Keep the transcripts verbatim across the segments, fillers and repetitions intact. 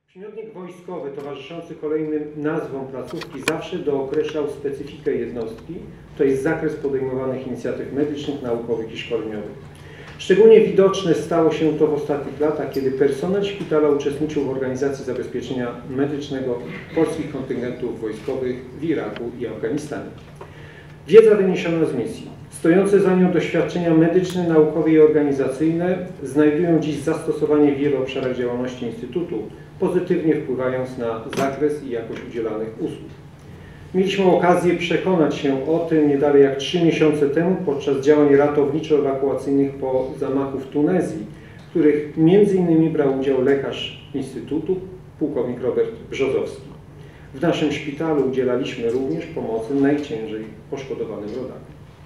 Przymiotnik wojskowy towarzyszący kolejnym nazwom placówki zawsze dookreślał specyfikę jednostki, to jest zakres podejmowanych inicjatyw medycznych, naukowych i szkoleniowych. Szczególnie widoczne stało się to w ostatnich latach, kiedy personel szpitala uczestniczył w organizacji zabezpieczenia medycznego polskich kontyngentów wojskowych w Iraku i Afganistanie. Wiedza wyniesiona z misji, stojące za nią doświadczenia medyczne, naukowe i organizacyjne znajdują dziś zastosowanie w wielu obszarach działalności Instytutu, pozytywnie wpływając na zakres i jakość udzielanych usług. Mieliśmy okazję przekonać się o tym nie dalej jak trzy miesiące temu podczas działań ratowniczo-ewakuacyjnych po zamachu w Tunezji, w których między innymi brał udział lekarz Instytutu, pułkownik Robert Brzozowski. W naszym szpitalu udzielaliśmy również pomocy najciężej poszkodowanym rodakom.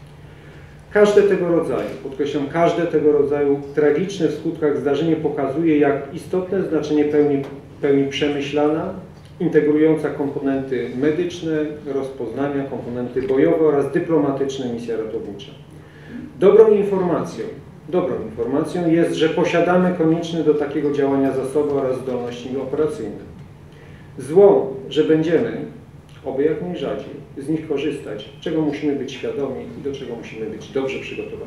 Każde tego rodzaju, podkreślam, każde tego rodzaju tragiczne w skutkach zdarzenie pokazuje, jak istotne znaczenie pełni, pełni przemyślana, integrująca komponenty medyczne, rozpoznania, komponenty bojowe oraz dyplomatyczne misja ratownicza. Dobrą informacją, dobrą informacją jest, że posiadamy konieczne do takiego działania zasoby oraz zdolności operacyjne. Złą, że będziemy, oby jak najrzadziej, z nich korzystać, czego musimy być świadomi i do czego musimy być dobrze przygotowani.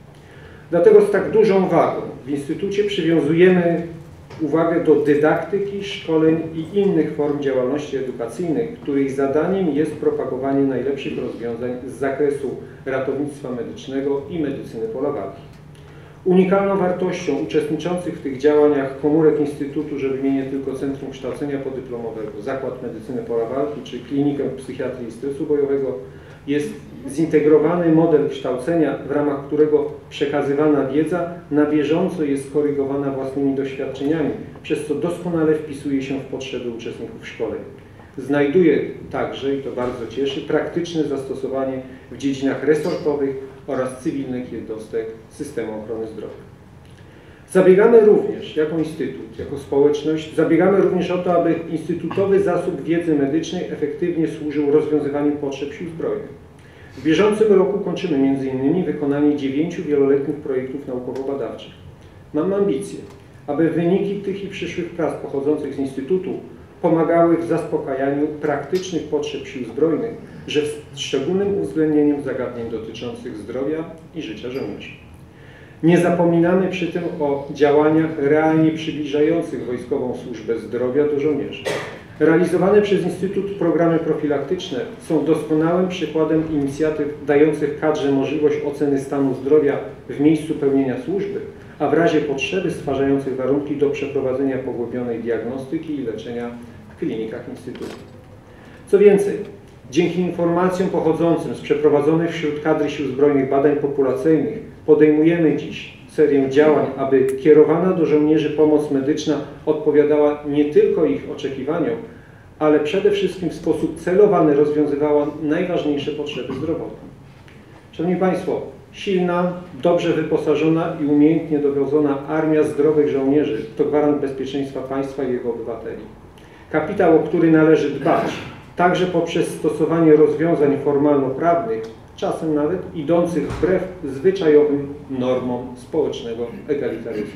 Dlatego z tak dużą wagą w Instytucie przywiązujemy uwagę do dydaktyki, szkoleń i innych form działalności edukacyjnych, których zadaniem jest propagowanie najlepszych rozwiązań z zakresu ratownictwa medycznego i medycyny pola walki. Unikalną wartością uczestniczących w tych działaniach komórek Instytutu, że wymienię tylko Centrum Kształcenia Podyplomowego, Zakład Medycyny Pola Walki czy Klinikę Psychiatrii i Stresu Bojowego, jest zintegrowany model kształcenia, w ramach którego przekazywana wiedza na bieżąco jest korygowana własnymi doświadczeniami, przez co doskonale wpisuje się w potrzeby uczestników szkoleń. Znajduje także, i to bardzo cieszy, praktyczne zastosowanie w dziedzinach resortowych oraz cywilnych jednostek systemu ochrony zdrowia. Zabiegamy również, jako Instytut, jako społeczność, zabiegamy również o to, aby instytutowy zasób wiedzy medycznej efektywnie służył rozwiązywaniu potrzeb sił zbrojnych. W bieżącym roku kończymy między innymi wykonanie dziewięciu wieloletnich projektów naukowo-badawczych. Mam ambicje, aby wyniki tych i przyszłych prac pochodzących z Instytutu pomagały w zaspokajaniu praktycznych potrzeb sił zbrojnych, że z szczególnym uwzględnieniem zagadnień dotyczących zdrowia i życia żołnierzy. Nie zapominamy przy tym o działaniach realnie przybliżających wojskową służbę zdrowia do żołnierzy. Realizowane przez Instytut programy profilaktyczne są doskonałym przykładem inicjatyw dających kadrze możliwość oceny stanu zdrowia w miejscu pełnienia służby, a w razie potrzeby stwarzających warunki do przeprowadzenia pogłębionej diagnostyki i leczenia w klinikach Instytutu. Co więcej, dzięki informacjom pochodzącym z przeprowadzonych wśród kadry Sił Zbrojnych badań populacyjnych podejmujemy dziś serię działań, aby kierowana do żołnierzy pomoc medyczna odpowiadała nie tylko ich oczekiwaniom, ale przede wszystkim w sposób celowany rozwiązywała najważniejsze potrzeby zdrowotne. Szanowni Państwo, silna, dobrze wyposażona i umiejętnie dowodzona armia zdrowych żołnierzy to gwarant bezpieczeństwa państwa i jego obywateli. Kapitał, o który należy dbać, także poprzez stosowanie rozwiązań formalno-prawnych, czasem nawet idących wbrew zwyczajowym normom społecznego egalitaryzmu.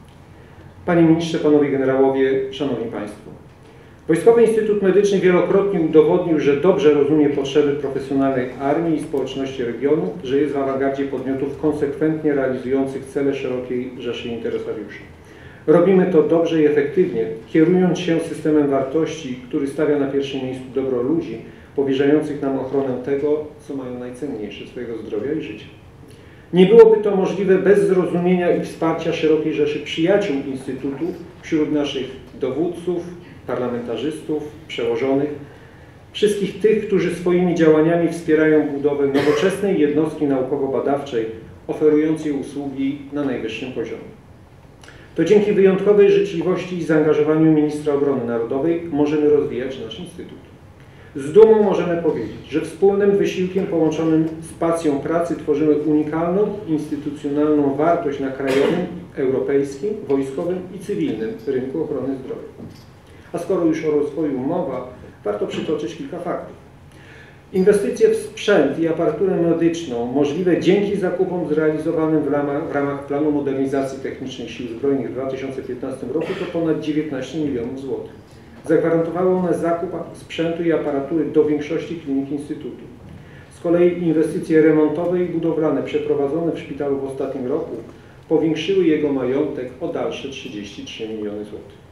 Panie Ministrze, Panowie Generałowie, Szanowni Państwo. Wojskowy Instytut Medyczny wielokrotnie udowodnił, że dobrze rozumie potrzeby profesjonalnej armii i społeczności regionu, że jest w awangardzie podmiotów konsekwentnie realizujących cele szerokiej rzeszy interesariuszy. Robimy to dobrze i efektywnie, kierując się systemem wartości, który stawia na pierwszym miejscu dobro ludzi, powierzających nam ochronę tego, co mają najcenniejsze, swojego zdrowia i życia. Nie byłoby to możliwe bez zrozumienia i wsparcia szerokiej rzeszy przyjaciół Instytutu, wśród naszych dowódców, parlamentarzystów, przełożonych, wszystkich tych, którzy swoimi działaniami wspierają budowę nowoczesnej jednostki naukowo-badawczej, oferującej usługi na najwyższym poziomie. To dzięki wyjątkowej życzliwości i zaangażowaniu Ministra Obrony Narodowej możemy rozwijać nasz Instytut. Z dumą możemy powiedzieć, że wspólnym wysiłkiem połączonym z pasją pracy tworzymy unikalną, instytucjonalną wartość na krajowym, europejskim, wojskowym i cywilnym rynku ochrony zdrowia. A skoro już o rozwoju mowa, warto przytoczyć kilka faktów. Inwestycje w sprzęt i aparaturę medyczną możliwe dzięki zakupom zrealizowanym w ramach, w ramach planu modernizacji technicznej Sił Zbrojnych w dwa tysiące piętnastym roku to ponad dziewiętnaście milionów złotych. Zagwarantowały one zakup sprzętu i aparatury do większości klinik Instytutu. Z kolei inwestycje remontowe i budowlane przeprowadzone w szpitalu w ostatnim roku powiększyły jego majątek o dalsze trzydzieści trzy miliony złotych.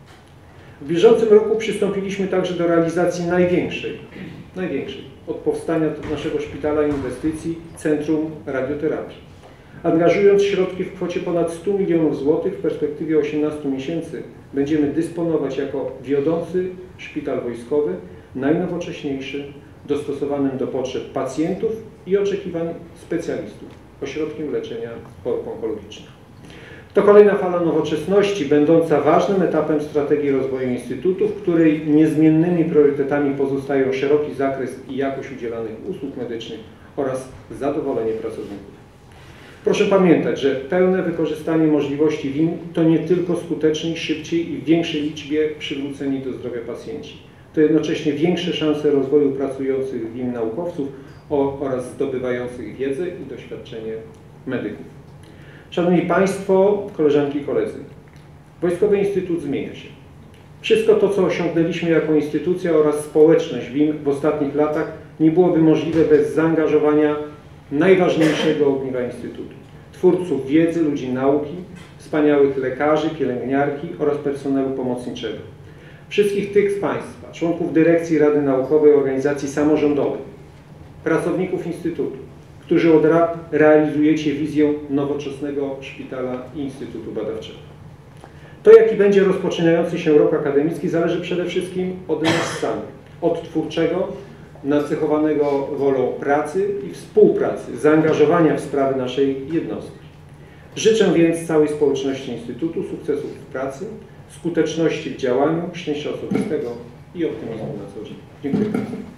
W bieżącym roku przystąpiliśmy także do realizacji największej, największej od powstania naszego szpitala inwestycji Centrum Radioterapii. Angażując środki w kwocie ponad stu milionów złotych w perspektywie osiemnastu miesięcy będziemy dysponować jako wiodący szpital wojskowy, najnowocześniejszy, dostosowanym do potrzeb pacjentów i oczekiwań specjalistów, ośrodkiem leczenia chorób onkologicznych. To kolejna fala nowoczesności, będąca ważnym etapem strategii rozwoju Instytutu, w której niezmiennymi priorytetami pozostają szeroki zakres i jakość udzielanych usług medycznych oraz zadowolenie pracowników. Proszę pamiętać, że pełne wykorzystanie możliwości W I M to nie tylko skuteczniej, szybciej i w większej liczbie przywróceni do zdrowia pacjenci. To jednocześnie większe szanse rozwoju pracujących w W I M naukowców oraz zdobywających wiedzę i doświadczenie medyków. Szanowni Państwo, koleżanki i koledzy, Wojskowy Instytut zmienia się. Wszystko to, co osiągnęliśmy jako instytucja oraz społeczność W I M w ostatnich latach, nie byłoby możliwe bez zaangażowania najważniejszego ogniwa Instytutu. Twórców wiedzy, ludzi nauki, wspaniałych lekarzy, pielęgniarki oraz personelu pomocniczego. Wszystkich tych z Państwa, członków dyrekcji Rady Naukowej Organizacji Samorządowej, pracowników Instytutu, którzy od lat realizujecie wizję nowoczesnego szpitala i Instytutu Badawczego. To, jaki będzie rozpoczynający się rok akademicki, zależy przede wszystkim od nas samych, od twórczego, nacechowanego wolą pracy i współpracy, zaangażowania w sprawy naszej jednostki. Życzę więc całej społeczności Instytutu sukcesów w pracy, skuteczności w działaniu, szczęścia osobistego i optymizmu na co dzień. Dziękuję bardzo.